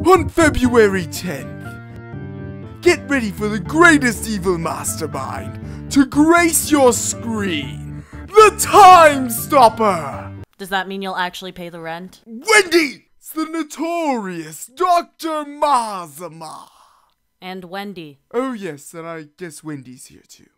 On February 10th, get ready for the greatest evil mastermind to grace your screen, the Time Stopper! Does that mean you'll actually pay the rent? Wendy! It's the notorious Dr. Masama! And Wendy. Oh yes, and I guess Wendy's here too.